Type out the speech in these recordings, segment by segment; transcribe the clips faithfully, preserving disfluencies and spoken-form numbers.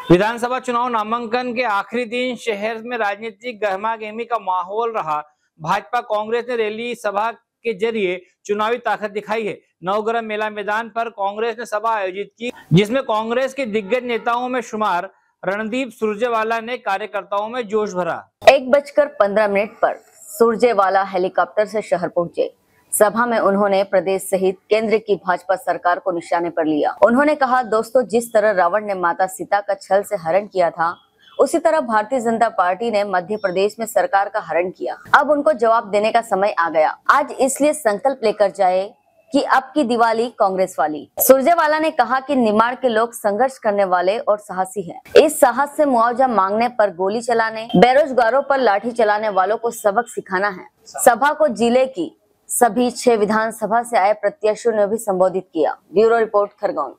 विधानसभा चुनाव नामांकन के आखिरी दिन शहर में राजनीतिक गहमागहमी का माहौल रहा। भाजपा कांग्रेस ने रैली सभा के जरिए चुनावी ताकत दिखाई है। नवग्रह मेला मैदान पर कांग्रेस ने सभा आयोजित की, जिसमें कांग्रेस के दिग्गज नेताओं में शुमार रणदीप सुरजेवाला ने कार्यकर्ताओं में जोश भरा। एक बजकर पंद्रह मिनट पर सुरजेवाला हेलीकॉप्टर से शहर पहुंचे। सभा में उन्होंने प्रदेश सहित केंद्र की भाजपा सरकार को निशाने पर लिया। उन्होंने कहा, दोस्तों, जिस तरह रावण ने माता सीता का छल से हरण किया था, उसी तरह भारतीय जनता पार्टी ने मध्य प्रदेश में सरकार का हरण किया। अब उनको जवाब देने का समय आ गया। आज इसलिए संकल्प लेकर जाए कि अब की दिवाली कांग्रेस वाली। सुरजेवाला ने कहा कि निमाड़ के लोग संघर्ष करने वाले और साहसी हैं। इस साहस से मुआवजा मांगने पर गोली चलाने, बेरोजगारों पर लाठी चलाने वालों को सबक सिखाना है। सभा को जिले की सभी छह विधानसभा से आए प्रत्याशियों ने भी संबोधित किया। Bureau report, Khargone.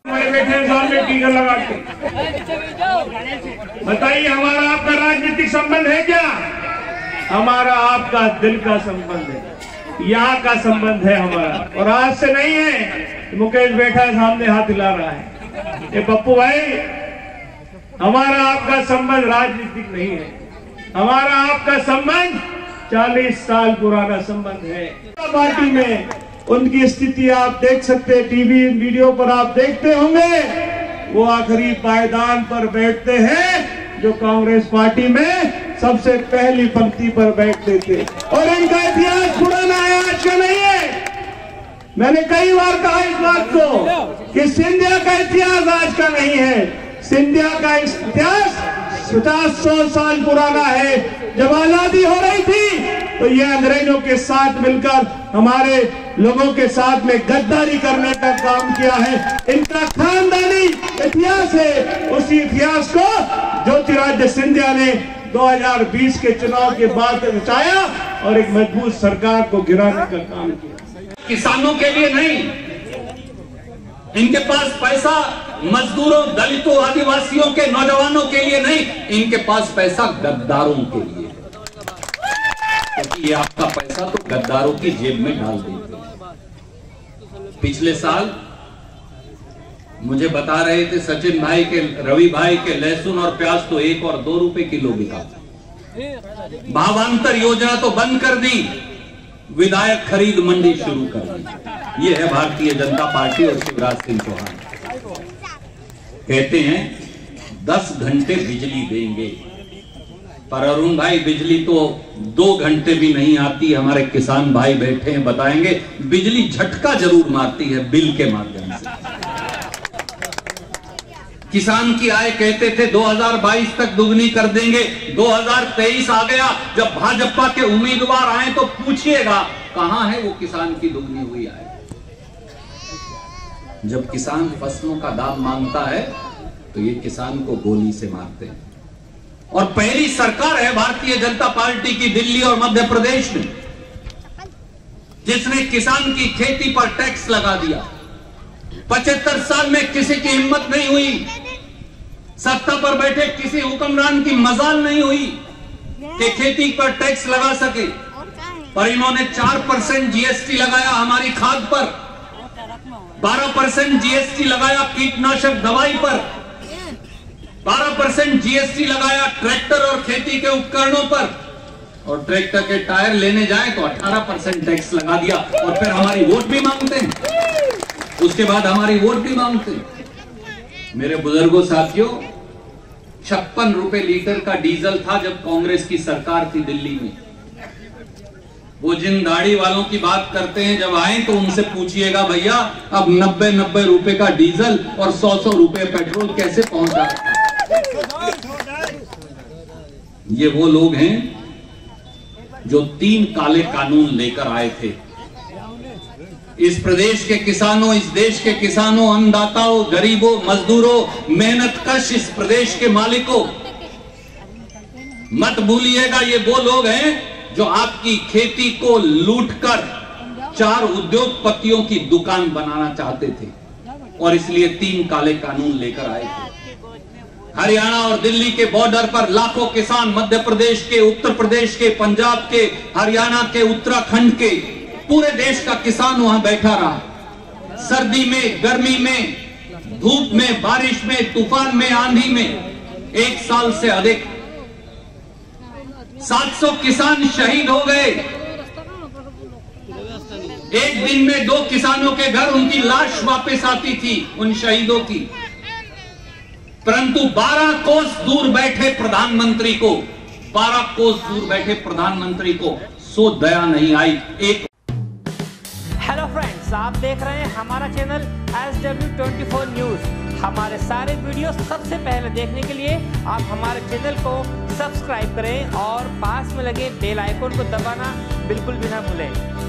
बताइए, हमारा आपका राजनीतिक संबंध है क्या? हमारा आपका दिल का संबंध है, यहाँ का संबंध है हमारा, और आज से नहीं है। मुकेश बैठा है सामने, हाथ हिला रहा है। ये पप्पू भाई, हमारा आपका संबंध राजनीतिक नहीं है। हमारा आपका संबंध चालीस साल पुराना संबंध है। पार्टी में उनकी स्थिति आप देख सकते हैं, टीवी वीडियो पर आप देखते होंगे। वो आखिरी पायदान पर बैठते हैं जो कांग्रेस पार्टी में सबसे पहली पंक्ति पर बैठते थे, और इनका इतिहास पुराना है, आज का नहीं है। मैंने कई बार कहा इस बात को कि सिंधिया का इतिहास आज का नहीं है। सिंधिया का इतिहास पचास सौ साल पुराना है। जब आजादी हो रही थी तो ये अंग्रेजों के साथ मिलकर हमारे लोगों के साथ में गद्दारी करने का काम किया है। इनका खानदानी इतिहास है। उसी इतिहास को ज्योतिरादित्य सिंधिया ने दो हज़ार बीस के चुनाव के बाद बचाया और एक मजबूत सरकार को गिराने का काम किया। किसानों के लिए नहीं, इनके पास पैसा मजदूरों, दलितों, आदिवासियों के नौजवानों के लिए नहीं, इनके पास पैसा गद्दारों के लिए, क्योंकि ये आपका पैसा तो गद्दारों की जेब में डाल देते हैं। पिछले साल मुझे बता रहे थे सचिन भाई के, रवि भाई के लहसुन और प्याज तो एक और दो रुपए किलो बिका। भावांतर योजना तो बंद कर दी, विधायक खरीद मंडी शुरू कर दी। ये है भारतीय जनता पार्टी और शिवराज सिंह चौहान। कहते हैं दस घंटे बिजली देंगे, पर अरुण भाई, बिजली तो दो घंटे भी नहीं आती। हमारे किसान भाई बैठे हैं, बताएंगे बिजली झटका जरूर मारती है बिल के माध्यम से। किसान की आय कहते थे दो हज़ार बाईस तक दुगनी कर देंगे। दो हज़ार तेईस आ गया, जब भाजपा के उम्मीदवार आए तो पूछिएगा कहां है वो किसान की दुगनी हुई आय। जब किसान फसलों का दाम मांगता है तो ये किसान को गोली से मारते हैं। और पहली सरकार है भारतीय जनता पार्टी की दिल्ली और मध्य प्रदेश में जिसने किसान की खेती पर टैक्स लगा दिया। पचहत्तर साल में किसी की हिम्मत नहीं हुई, सत्ता पर बैठे किसी हुक्मरान की मजाल नहीं हुई कि खेती पर टैक्स लगा सके, पर इन्होंने चार परसेंट जीएसटी लगाया हमारी खाद पर, बारह परसेंट जीएसटी लगाया कीटनाशक दवाई पर, बारह परसेंट जीएसटी लगाया ट्रैक्टर और खेती के उपकरणों पर, और ट्रैक्टर के टायर लेने जाएं तो अठारह परसेंट टैक्स लगा दिया। और फिर हमारी वोट भी मांगते हैं, उसके बाद हमारी वोट भी मांगते हैं। मेरे बुजुर्गों, साथियों, छप्पन रुपए लीटर का डीजल था जब कांग्रेस की सरकार थी दिल्ली में। वो जिन दाढ़ी वालों की बात करते हैं, जब आए तो उनसे पूछिएगा, भैया अब नब्बे नब्बे रुपए का डीजल और सौ सौ रुपए पेट्रोल कैसे पहुंचा? ये वो लोग हैं जो तीन काले कानून लेकर आए थे। इस प्रदेश के किसानों, इस देश के किसानों, अन्नदाताओं, गरीबों, मजदूरों, मेहनतकश इस प्रदेश के मालिकों, मत भूलिएगा ये वो लोग हैं जो आपकी खेती को लूटकर चार उद्योगपतियों की दुकान बनाना चाहते थे, और इसलिए तीन काले कानून लेकर आए थे। हरियाणा और दिल्ली के बॉर्डर पर लाखों किसान, मध्य प्रदेश के, उत्तर प्रदेश के, पंजाब के, हरियाणा के, उत्तराखंड के, पूरे देश का किसान वहां बैठा रहा। सर्दी में, गर्मी में, धूप में, बारिश में, तूफान में, आंधी में, एक साल से अधिक। सात सौ किसान शहीद हो गए। एक दिन में दो किसानों के घर उनकी लाश वापस आती थी उन शहीदों की। परंतु बारह कोस दूर बैठे प्रधानमंत्री को बारह कोस दूर बैठे प्रधानमंत्री को सो दया नहीं आई। एक हेलो फ्रेंड्स, आप देख रहे हैं हमारा channel S W twenty four news. हमारे सारे वीडियो सबसे पहले देखने के लिए आप हमारे चैनल को सब्सक्राइब करें और पास में लगे बेल आइकन को दबाना बिल्कुल भी ना भूलें।